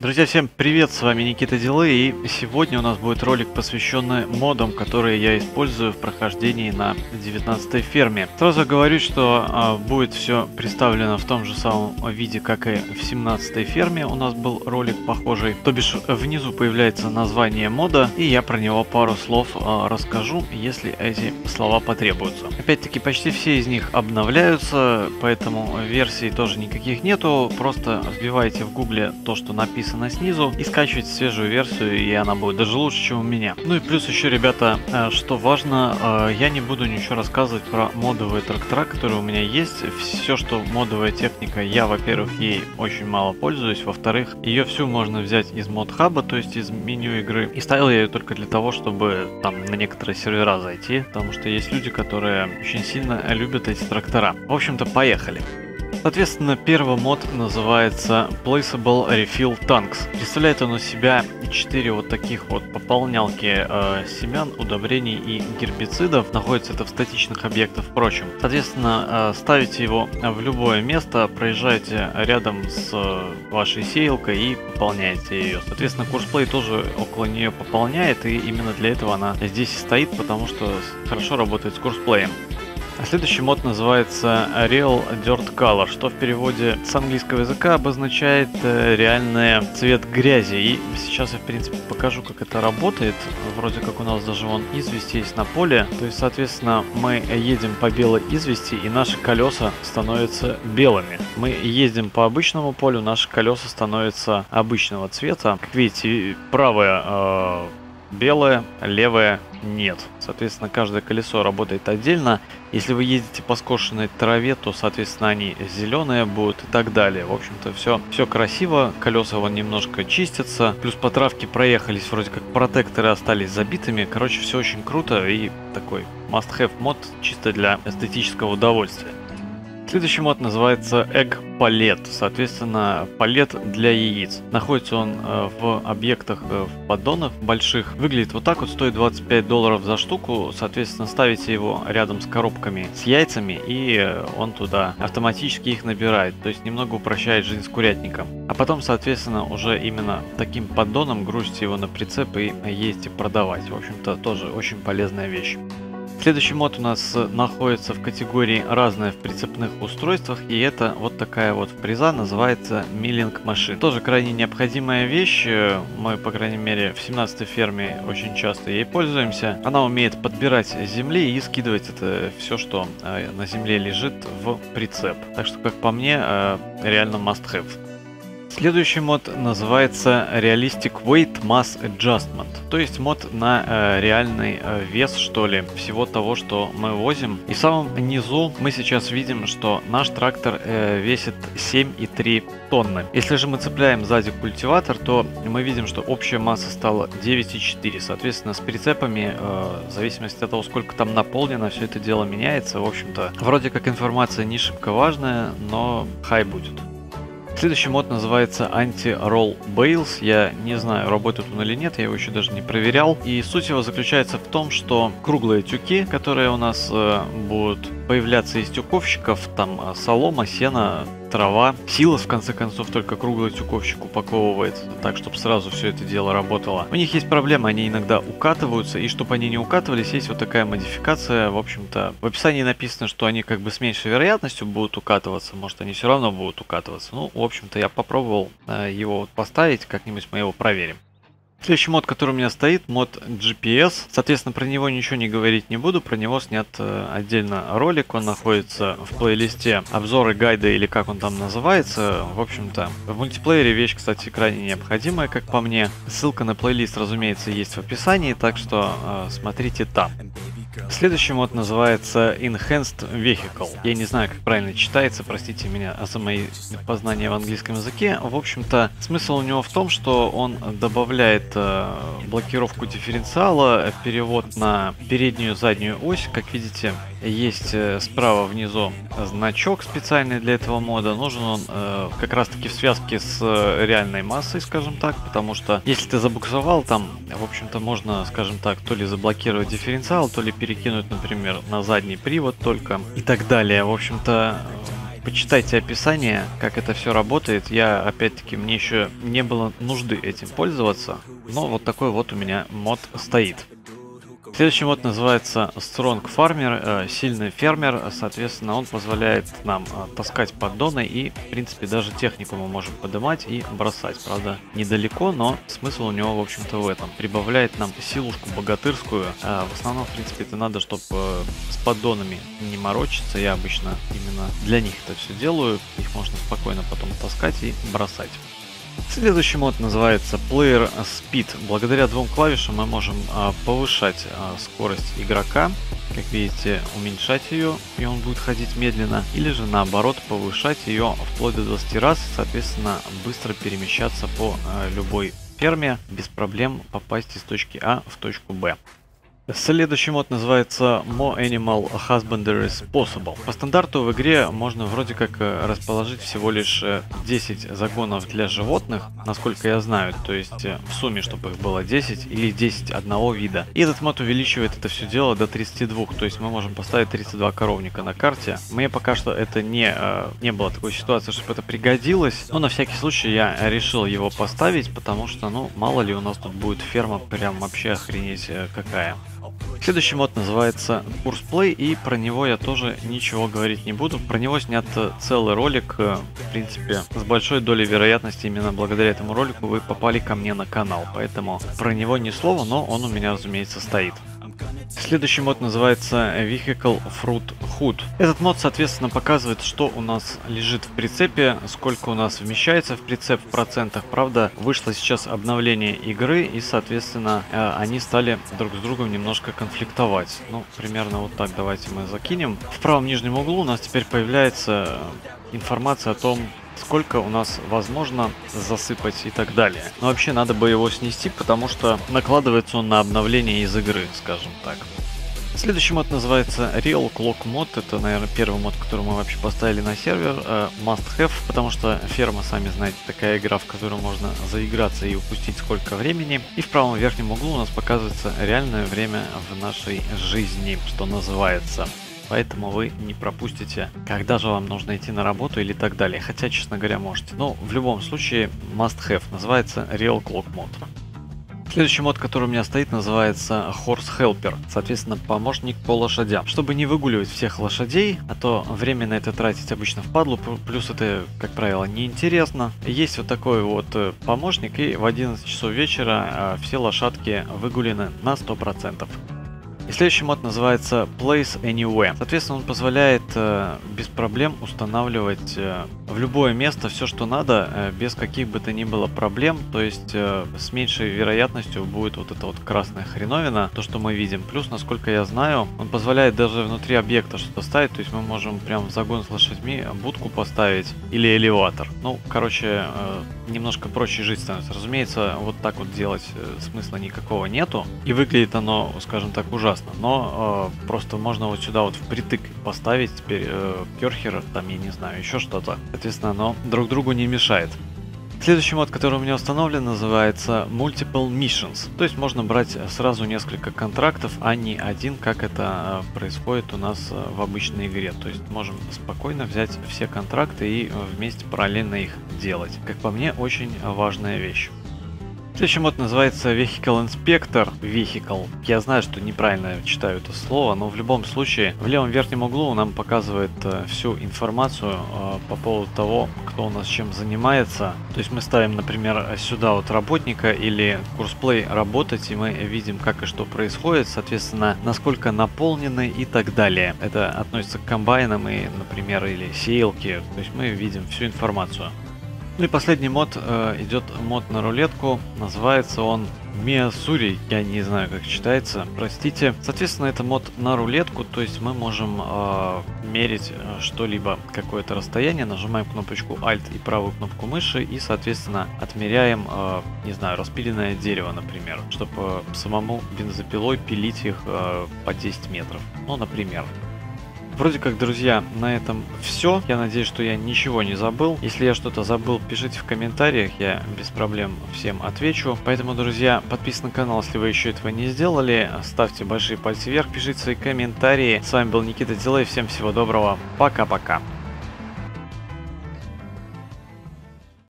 Друзья, всем привет, с вами Никита Дилы, и сегодня у нас будет ролик, посвященный модам, которые я использую в прохождении на 19 ферме. Сразу говорю, что будет все представлено в том же самом виде, как и в 17 ферме у нас был ролик похожий. То бишь, внизу появляется название мода, и я про него пару слов расскажу, если эти слова потребуются. Опять-таки, почти все из них обновляются, поэтому версий тоже никаких нету, просто вбивайте в гугле то, что написано снизу, и скачивайте свежую версию, и она будет даже лучше, чем у меня. Ну и плюс еще, ребята, что важно, я не буду ничего рассказывать про модовые трактора, которые у меня есть. Все, что модовая техника, я, во-первых, ей очень мало пользуюсь, во-вторых, ее всю можно взять из мод-хаба, то есть из меню игры, и ставил я ее только для того, чтобы там на некоторые сервера зайти, потому что есть люди, которые очень сильно любят эти трактора. В общем-то, поехали. Соответственно, первый мод называется Placeable Refill Tanks. Представляет он из себя 4 вот таких вот пополнялки семян, удобрений и гербицидов. Находится это в статичных объектах, впрочем. Соответственно, ставите его в любое место, проезжаете рядом с вашей сеялкой и пополняете ее. Соответственно, курсплей тоже около нее пополняет, и именно для этого она здесь и стоит, потому что хорошо работает с курсплеем. А следующий мод называется Real Dirt Color, что в переводе с английского языка обозначает реальный цвет грязи. И сейчас я, в принципе, покажу, как это работает. Вроде как у нас даже вон известь есть на поле. То есть, соответственно, мы едем по белой извести, и наши колеса становятся белыми. Мы ездим по обычному полю, наши колеса становятся обычного цвета. Как видите, правое белое, левое нет. Соответственно, каждое колесо работает отдельно. Если вы ездите по скошенной траве, то, соответственно, они зеленые будут и так далее. В общем-то, все красиво. Колеса вон немножко чистятся. Плюс по травке проехались, вроде как протекторы остались забитыми. Короче, все очень круто и такой must-have мод чисто для эстетического удовольствия. Следующий мод называется Egg Pallet, соответственно, палет для яиц. Находится он в объектах, в поддонах больших. Выглядит вот так вот, стоит $25 за штуку. Соответственно, ставите его рядом с коробками с яйцами, и он туда автоматически их набирает. То есть немного упрощает жизнь с курятником. А потом, соответственно, уже именно таким поддоном грузите его на прицеп и ездите продавать. В общем-то, тоже очень полезная вещь. Следующий мод у нас находится в категории «Разное в прицепных устройствах», и это вот такая вот фреза, называется Milling Machine. Тоже крайне необходимая вещь, мы, по крайней мере, в 17-й ферме очень часто ей пользуемся. Она умеет подбирать с земли и скидывать это все, что на земле лежит, в прицеп. Так что, как по мне, реально must-have. Следующий мод называется Realistic Weight Mass Adjustment, то есть мод на реальный вес, что ли, всего того, что мы возим. И в самом низу мы сейчас видим, что наш трактор весит 7,3 тонны. Если же мы цепляем сзади культиватор, то мы видим, что общая масса стала 9,4. Соответственно, с прицепами, в зависимости от того, сколько там наполнено, все это дело меняется. В общем-то, вроде как информация не шибко важная, но хай будет. Следующий мод называется Anti-Roll Bales. Я не знаю, работает он или нет, я его еще даже не проверял. И суть его заключается в том, что круглые тюки, которые у нас будут появляться из тюковщиков, там солома, сено, трава. Силос, в конце концов, только круглый тюковщик упаковывает, так, чтобы сразу все это дело работало. У них есть проблема, они иногда укатываются, и чтобы они не укатывались, есть вот такая модификация. В общем-то, в описании написано, что они как бы с меньшей вероятностью будут укатываться, может, они все равно будут укатываться. Ну, в общем-то, я попробовал его поставить, как-нибудь мы его проверим. Следующий мод, который у меня стоит, мод GPS. Соответственно, про него ничего не говорить не буду, про него снят отдельно ролик, он находится в плейлисте обзоры, гайды или как он там называется. В общем-то, в мультиплеере вещь, кстати, крайне необходимая, как по мне. Ссылка на плейлист, разумеется, есть в описании, так что смотрите там. Следующий мод называется Enhanced Vehicle. Я не знаю, как правильно читается, простите меня за мои познания в английском языке. В общем-то, смысл у него в том, что он добавляет блокировку дифференциала, перевод на переднюю и заднюю ось. Как видите, есть справа внизу значок специальный для этого мода. Нужен он как раз-таки в связке с реальной массой, скажем так, потому что если ты забуксовал, там, в общем-то, можно, скажем так, то ли заблокировать дифференциал, то ли перекинуть, например, на задний привод только и так далее. В общем-то, почитайте описание, как это все работает. Я, опять-таки, мне еще не было нужды этим пользоваться, но вот такой вот у меня мод стоит. Следующий мод называется Strong Farmer, сильный фермер, соответственно, он позволяет нам таскать поддоны и, в принципе, даже технику мы можем поднимать и бросать. Правда, недалеко, но смысл у него, в общем-то, в этом. Прибавляет нам силушку богатырскую. В основном, в принципе, это надо, чтобы с поддонами не морочиться. Я обычно именно для них это все делаю. Их можно спокойно потом таскать и бросать. Следующий мод называется Player Speed. Благодаря двум клавишам мы можем повышать скорость игрока, как видите, уменьшать ее, и он будет ходить медленно, или же наоборот повышать ее вплоть до 20 раз, соответственно, быстро перемещаться по любой ферме, без проблем попасть из точки А в точку Б. Следующий мод называется More Animal Husbandry Possible. По стандарту в игре можно вроде как расположить всего лишь 10 загонов для животных, насколько я знаю, то есть в сумме, чтобы их было 10 или 10 одного вида. И этот мод увеличивает это все дело до 32, то есть мы можем поставить 32 коровника на карте. Мне пока что это не было такой ситуации, чтобы это пригодилось, но на всякий случай я решил его поставить, потому что, ну, мало ли у нас тут будет ферма прям вообще охренеть какая. Следующий мод называется Course Play, и про него я тоже ничего говорить не буду. Про него снят целый ролик, в принципе, с большой долей вероятности именно благодаря этому ролику вы попали ко мне на канал, поэтому про него ни слова, но он у меня, разумеется, стоит. Следующий мод называется Vehicle Fruit Hood. Этот мод, соответственно, показывает, что у нас лежит в прицепе, сколько у нас вмещается в прицеп в процентах. Правда, вышло сейчас обновление игры, и, соответственно, они стали друг с другом немножко конфликтовать. Ну, примерно вот так давайте мы закинем. В правом нижнем углу у нас теперь появляется информация о том, сколько у нас возможно засыпать и так далее. Но вообще надо бы его снести, потому что накладывается он на обновление из игры, скажем так. Следующий мод называется Real Clock Mod. Это, наверное, первый мод, который мы вообще поставили на сервер. Must Have, потому что ферма, сами знаете, такая игра, в которую можно заиграться и упустить сколько времени. И в правом верхнем углу у нас показывается реальное время в нашей жизни, что называется. Поэтому вы не пропустите, когда же вам нужно идти на работу или так далее. Хотя, честно говоря, можете. Но в любом случае, Must Have называется Real Clock Mod. Следующий мод, который у меня стоит, называется Horse Helper. Соответственно, помощник по лошадям. Чтобы не выгуливать всех лошадей, а то время на это тратить обычно впадлу, плюс это, как правило, неинтересно. Есть вот такой вот помощник, и в 11 часов вечера все лошадки выгулены на 100%. И следующий мод называется Place Anywhere. Соответственно, он позволяет без проблем устанавливать в любое место все, что надо, без каких бы то ни было проблем. То есть с меньшей вероятностью будет вот эта вот красная хреновина, то, что мы видим. Плюс, насколько я знаю, он позволяет даже внутри объекта что-то ставить. То есть мы можем прям в загон с лошадьми будку поставить или элеватор. Ну, короче, немножко проще жить становится. Разумеется, вот так вот делать смысла никакого нету. И выглядит оно, скажем так, ужасно. Но просто можно вот сюда вот впритык поставить теперь керхер, там, я не знаю, еще что-то. Соответственно, оно друг другу не мешает. Следующий мод, который у меня установлен, называется Multiple Missions. То есть можно брать сразу несколько контрактов, а не один, как это происходит у нас в обычной игре. То есть можем спокойно взять все контракты и вместе параллельно их делать. Как по мне, очень важная вещь. Следующий мод называется Vehicle Inspector. Vehicle. Я знаю, что неправильно читаю это слово, но в любом случае в левом верхнем углу нам показывает всю информацию по поводу того, кто у нас чем занимается. То есть мы ставим, например, сюда вот работника или курсплей работать, и мы видим, как и что происходит, соответственно, насколько наполнены и так далее. Это относится к комбайнам и, например, или сеялке. То есть мы видим всю информацию. Ну и последний мод идет мод на рулетку. Называется он Миасури. Я не знаю, как читается. Простите. Соответственно, это мод на рулетку. То есть мы можем мерить что-либо, какое-то расстояние. Нажимаем кнопочку Alt и правую кнопку мыши. И, соответственно, отмеряем, не знаю, распиленное дерево, например. Чтобы самому бензопилой пилить их по 10 метров. Ну, например. Вроде как, друзья, на этом все. Я надеюсь, что я ничего не забыл. Если я что-то забыл, пишите в комментариях, я без проблем всем отвечу. Поэтому, друзья, подписывайтесь на канал, если вы еще этого не сделали. Ставьте большие пальцы вверх, пишите свои комментарии. С вами был Никита Дилей, всем всего доброго, пока-пока.